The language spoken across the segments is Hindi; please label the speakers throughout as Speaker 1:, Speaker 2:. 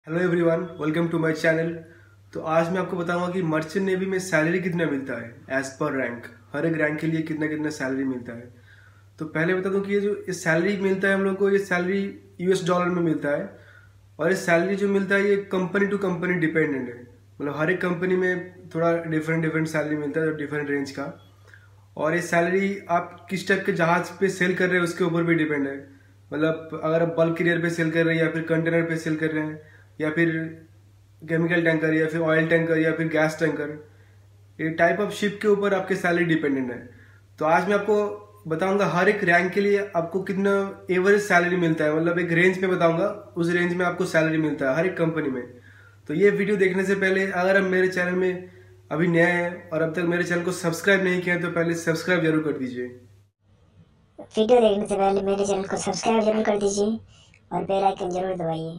Speaker 1: Hello everyone, welcome to my channel. तो आज मैं आपको बताऊंगा कि मर्चेंट नेवी में सैलरी कितना मिलता है एज पर रैंक। हर एक रैंक के लिए कितना कितना सैलरी मिलता है। तो पहले बता दूं कि ये सैलरी मिलता है हम लोग को, ये सैलरी यूएस डॉलर में मिलता है। और ये सैलरी जो मिलता है ये कंपनी टू कंपनी डिपेंडेंट है। मतलब हर एक कंपनी में थोड़ा डिफरेंट डिफरेंट सैलरी मिलता है, डिफरेंट रेंज का। और ये सैलरी आप किस टाइप के जहाज पे सेल कर रहे हैं उसके ऊपर भी डिपेंड है। मतलब अगर आप बल्क कैरियर पे सेल कर रहे हैं या फिर कंटेनर पे सेल कर रहे हैं या फिर केमिकल टैंकर या फिर ऑयल टैंकर या फिर गैस टैंकर, ये टाइप ऑफ शिप के ऊपर आपके सैलरी डिपेंडेंट है। तो आज मैं आपको बताऊंगा हर एक रैंक के लिए आपको कितना एवरेज सैलरी मिलता है। मतलब एक रेंज में बताऊंगा, उस रेंज में आपको सैलरी मिलता है हर एक कंपनी में। तो ये वीडियो देखने से पहले अगर आप मेरे चैनल में अभी नए हैं और अब तक मेरे चैनल को सब्सक्राइब नहीं किया तो पहले सब्सक्राइब जरूर कर दीजिए।
Speaker 2: वीडियो देखने से पहले मेरे चैनल को सब्सक्राइब जरूर कर दीजिए और बेल आइकन जरूर दबाइए।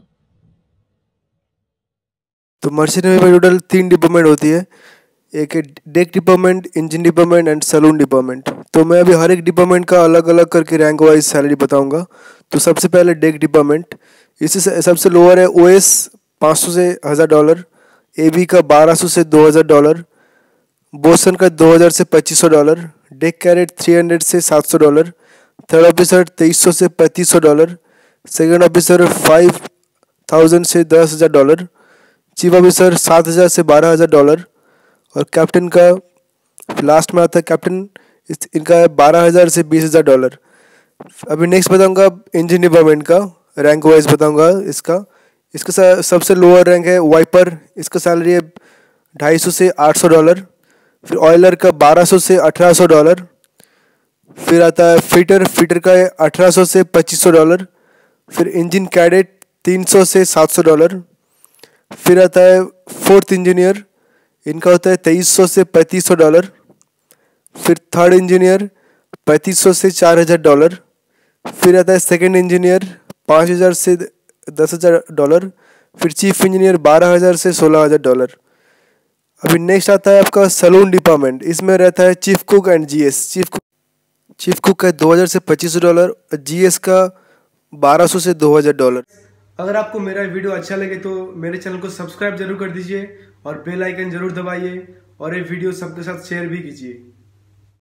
Speaker 3: तो मर्चेंट नेवी में टोटल 3 डिपार्टमेंट होती है। एक है deck department, engine department and saloon department. तो मैं अभी हर एक डिपार्टमेंट का अलग अलग करके रैंक वाइज सैलरी बताऊंगा। तो सबसे पहले डेक डिपार्टमेंट, इससे सबसे लोअर है ओएस 500 से $1000, एबी का 1200 से $2000, बोसन का 2000 से $2500, डेक कैरेट 300 से $700, थर्ड ऑफिसर 2300 से $3500, सेकेंड ऑफिसर 5000 से $10,000, चीफ ऑफिसर 7000 से $12000 और कैप्टन का लास्ट में आता है कैप्टन, इनका है 12000 से $20000। अभी नेक्स्ट बताऊंगा इंजन डिपार्टमेंट का रैंक वाइज बताऊंगा। इसका सबसे लोअर रैंक है वाइपर, इसका सैलरी है 250 से $800। फिर ऑयलर का 1200 से $1800। फिर आता है फिटर का है 1800 से $2500। फिर इंजन कैडेट 300 से $700। फिर आता है फोर्थ इंजीनियर, इनका होता है 2300 से $3500। फिर थर्ड इंजीनियर 3500 से $4000। फिर आता है सेकंड इंजीनियर 5000 से $10,000। फिर चीफ इंजीनियर 12000 से $16,000। अभी नेक्स्ट आता है आपका सैलून डिपार्टमेंट, इसमें रहता है chief cook and GS. Chief cook का 2000 से $2500 और जीएस का 1200 से $2000।
Speaker 1: अगर आपको मेरा वीडियो अच्छा लगे तो मेरे चैनल को सब्सक्राइब जरूर कर दीजिए और बेल आइकन जरूर दबाइए और ये वीडियो सबके साथ शेयर भी कीजिए।